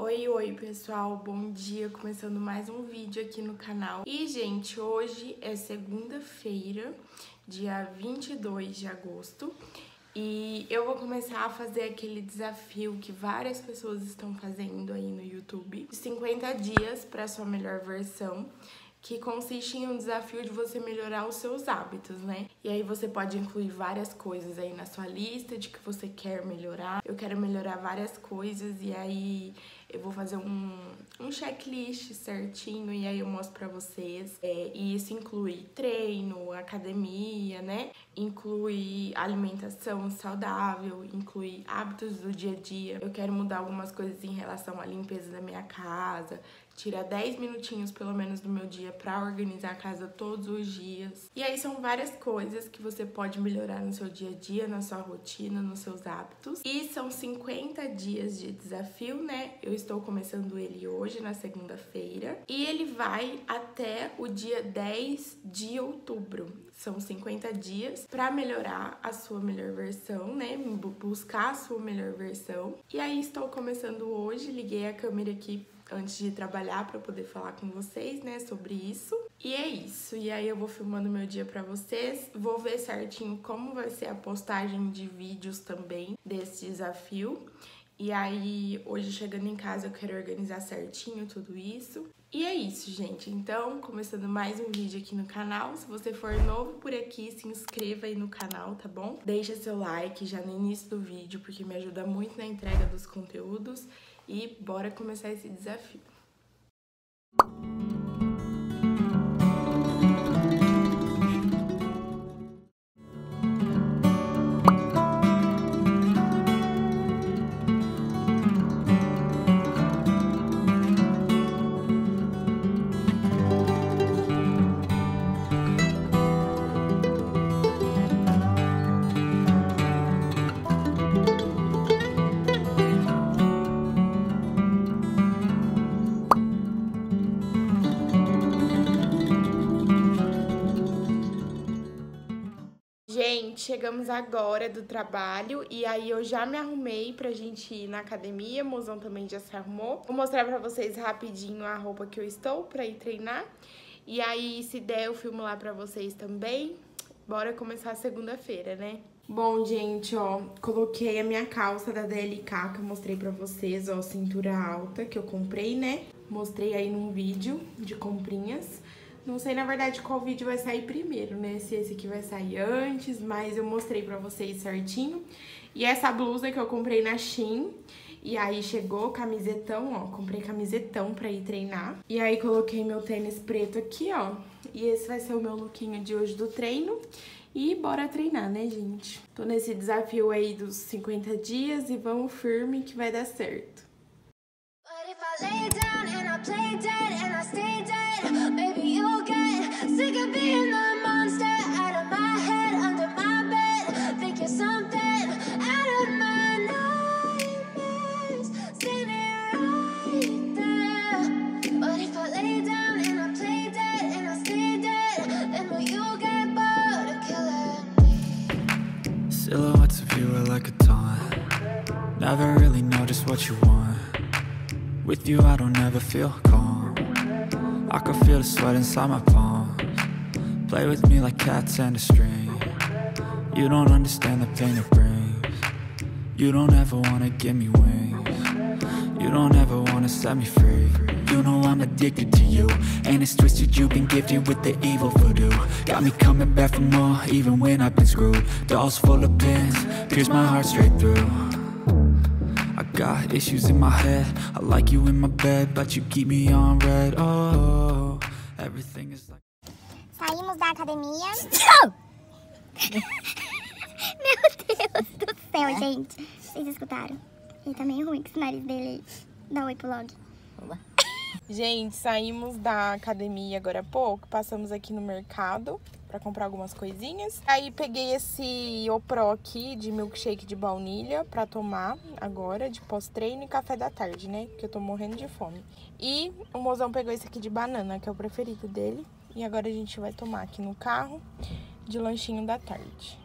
Oi pessoal, bom dia, começando mais um vídeo aqui no canal. E gente, hoje é segunda-feira, dia 22 de agosto, e eu vou começar a fazer aquele desafio que várias pessoas estão fazendo aí no YouTube, de 50 dias para sua melhor versão, que consiste em um desafio de você melhorar os seus hábitos, né? E aí você pode incluir várias coisas aí na sua lista de que você quer melhorar. Eu quero melhorar várias coisas e aí eu vou fazer um checklist certinho e aí eu mostro pra vocês. E isso inclui treino, academia, né? Inclui alimentação saudável, inclui hábitos do dia a dia. Eu quero mudar algumas coisas em relação à limpeza da minha casa, tirar 10 minutinhos pelo menos do meu dia pra organizar a casa todos os dias. E aí são várias coisas que você pode melhorar no seu dia a dia, na sua rotina, nos seus hábitos. E são 50 dias de desafio, né? Eu estou começando ele hoje, na segunda-feira. E ele vai até o dia 10 de outubro. São 50 dias pra melhorar a sua melhor versão, né? Buscar a sua melhor versão. E aí estou começando hoje, liguei a câmera aqui antes de trabalhar para poder falar com vocês, né, sobre isso. E é isso. E aí eu vou filmando meu dia para vocês. Vou ver certinho como vai ser a postagem de vídeos também desse desafio. E aí, hoje chegando em casa, eu quero organizar certinho tudo isso. E é isso, gente. Então, começando mais um vídeo aqui no canal. Se você for novo por aqui, se inscreva aí no canal, tá bom? Deixa seu like já no início do vídeo, porque me ajuda muito na entrega dos conteúdos. E bora começar esse desafio. Gente, chegamos agora do trabalho e aí eu já me arrumei pra gente ir na academia, o mozão também já se arrumou. Vou mostrar pra vocês rapidinho a roupa que eu estou pra ir treinar. E aí, se der, eu filmo lá pra vocês também. Bora começar a segunda-feira, né? Bom, gente, ó, coloquei a minha calça da DLK que eu mostrei pra vocês, ó, cintura alta que eu comprei, né? Mostrei aí num vídeo de comprinhas. Não sei, na verdade, qual vídeo vai sair primeiro, né? Se esse aqui vai sair antes, mas eu mostrei pra vocês certinho. E essa blusa que eu comprei na Shein. E aí chegou camisetão, ó. Comprei camisetão pra ir treinar. E aí coloquei meu tênis preto aqui, ó. E esse vai ser o meu lookinho de hoje do treino. E bora treinar, né, gente? Tô nesse desafio aí dos 50 dias e vamos firme que vai dar certo. Baby, you'll get sick of being the monster out of my head, under my bed. Think you're something out of my nightmares, standing right there. But if I lay down and I play dead and I stay dead, then will you get bored of killing me? Silhouettes of you are like a taunt. Never really know just what you want. With you I don't ever feel calm. I can feel the sweat inside my palms. Play with me like cats and a string. You don't understand the pain it brings. You don't ever wanna give me wings. You don't ever wanna set me free. You know I'm addicted to you, and it's twisted, you've been gifted with the evil voodoo. Got me coming back for more, even when I've been screwed. Dolls full of pins, pierce my heart straight through. I got issues in my head, I like you in my bed, but you keep me on red, oh, everything is like... Saímos da academia. Meu Deus do céu, gente. Vocês escutaram? Ele tá meio ruim com esse nariz dele. Dá um oi pro log. Gente, saímos da academia agora há pouco, passamos aqui no mercado pra comprar algumas coisinhas. Aí peguei esse Opro aqui de milkshake de baunilha pra tomar agora, de pós-treino e café da tarde, né? Porque eu tô morrendo de fome. E o mozão pegou esse aqui de banana, que é o preferido dele. E agora a gente vai tomar aqui no carro de lanchinho da tarde.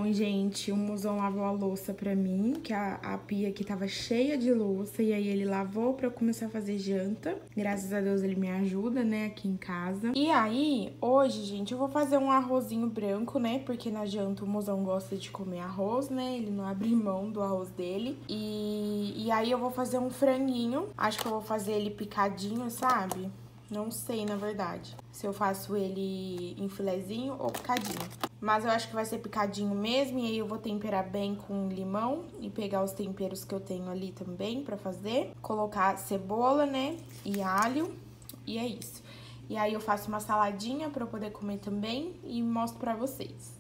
Bom, gente, o mozão lavou a louça pra mim, que a pia aqui tava cheia de louça, e aí ele lavou pra eu começar a fazer janta. Graças a Deus ele me ajuda, né, aqui em casa. E aí, hoje, gente, eu vou fazer um arrozinho branco, né, porque na janta o mozão gosta de comer arroz, né, ele não abre mão do arroz dele. E aí eu vou fazer um franguinho, acho que eu vou fazer ele picadinho, sabe? Não sei, na verdade, se eu faço ele em filezinho ou picadinho. Mas eu acho que vai ser picadinho mesmo, e aí eu vou temperar bem com limão e pegar os temperos que eu tenho ali também pra fazer. Colocar cebola, né, e alho, e é isso. E aí eu faço uma saladinha pra eu poder comer também e mostro pra vocês.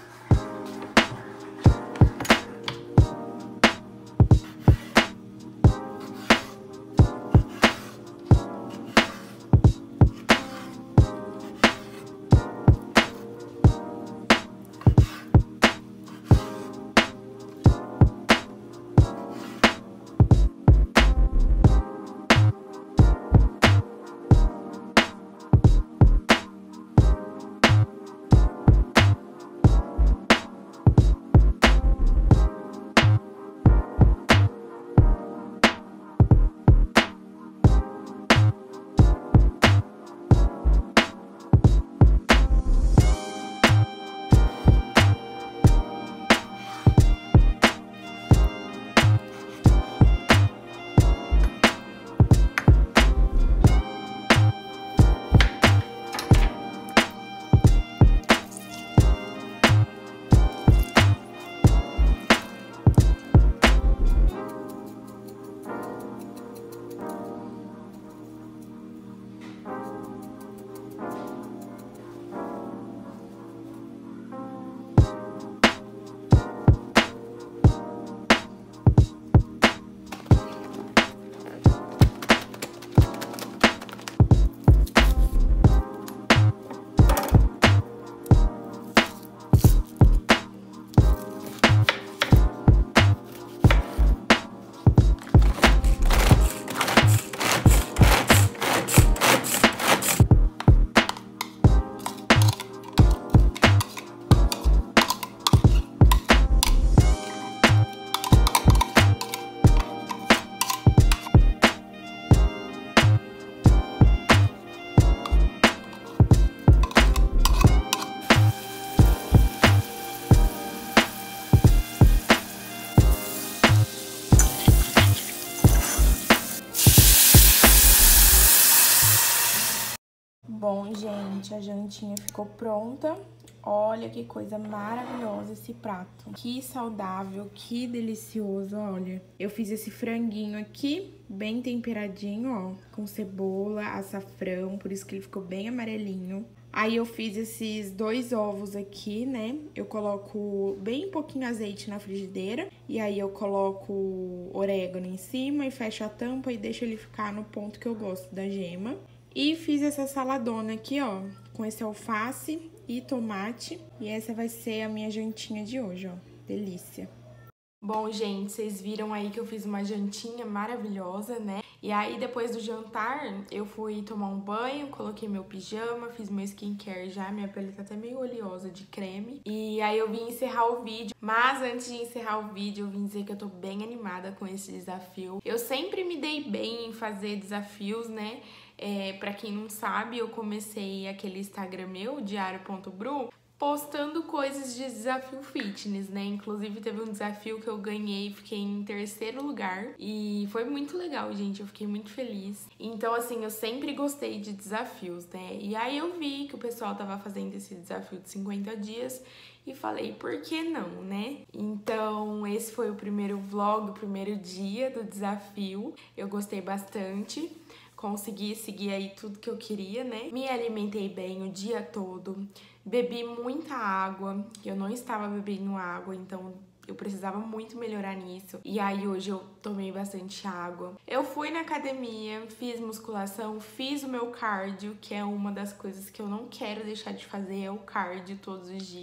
Bom, gente, a jantinha ficou pronta. Olha que coisa maravilhosa esse prato. Que saudável, que delicioso, olha. Eu fiz esse franguinho aqui, bem temperadinho, ó, com cebola, açafrão, por isso que ele ficou bem amarelinho. Aí eu fiz esses 2 ovos aqui, né? Eu coloco bem pouquinho azeite na frigideira. E aí eu coloco orégano em cima e fecho a tampa e deixo ele ficar no ponto que eu gosto da gema. E fiz essa saladona aqui, ó, com esse alface e tomate. E essa vai ser a minha jantinha de hoje, ó. Delícia. Bom, gente, vocês viram aí que eu fiz uma jantinha maravilhosa, né? E aí, depois do jantar, eu fui tomar um banho, coloquei meu pijama, fiz meu skincare já, minha pele tá até meio oleosa de creme. E aí eu vim encerrar o vídeo, mas antes de encerrar o vídeo, eu vim dizer que eu tô bem animada com esse desafio. Eu sempre me dei bem em fazer desafios, né? Pra quem não sabe, eu comecei aquele Instagram meu, diario.bru, postando coisas de desafio fitness, né? Inclusive teve um desafio que eu ganhei, fiquei em 3º lugar e foi muito legal, gente, eu fiquei muito feliz. Então, assim, eu sempre gostei de desafios, né? E aí eu vi que o pessoal tava fazendo esse desafio de 50 dias e falei, por que não, né? Então, esse foi o primeiro vlog, o primeiro dia do desafio. Eu gostei bastante. Consegui seguir aí tudo que eu queria, né? Me alimentei bem o dia todo, bebi muita água, eu não estava bebendo água, então eu precisava muito melhorar nisso. E aí hoje eu tomei bastante água. Eu fui na academia, fiz musculação, fiz o meu cardio, que é uma das coisas que eu não quero deixar de fazer, é o cardio todos os dias.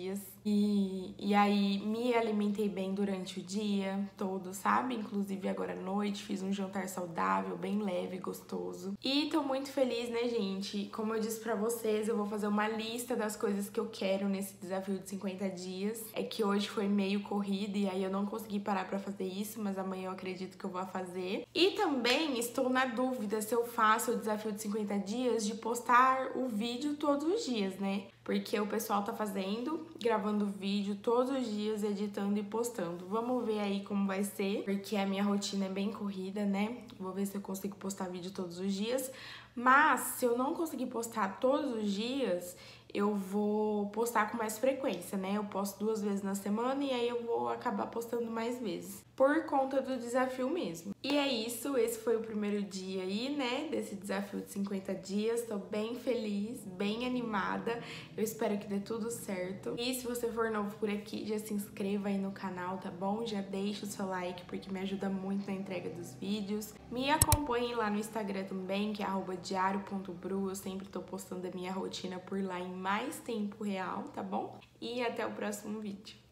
E aí me alimentei bem durante o dia todo, sabe? Inclusive agora à noite fiz um jantar saudável, bem leve, gostoso. E tô muito feliz, né, gente? Como eu disse pra vocês, eu vou fazer uma lista das coisas que eu quero nesse desafio de 50 dias. É que hoje foi meio corrida e aí eu não consegui parar pra fazer isso, mas amanhã eu acredito que eu vou fazer. E também estou na dúvida se eu faço o desafio de 50 dias de postar o vídeo todos os dias, né? Porque o pessoal tá fazendo, gravando vídeo todos os dias, editando e postando. Vamos ver aí como vai ser, porque a minha rotina é bem corrida, né? Vou ver se eu consigo postar vídeo todos os dias. Mas se eu não conseguir postar todos os dias, eu vou postar com mais frequência, né? Eu posto 2 vezes na semana e aí eu vou acabar postando mais vezes, por conta do desafio mesmo. E é isso, esse foi o primeiro dia aí, né, desse desafio de 50 dias. Tô bem feliz, bem animada. Eu espero que dê tudo certo. E se você for novo por aqui, já se inscreva aí no canal, tá bom? Já deixa o seu like, porque me ajuda muito na entrega dos vídeos. Me acompanhem lá no Instagram também, que é @diario.bru. Eu sempre tô postando a minha rotina por lá em mais tempo real, tá bom? E até o próximo vídeo.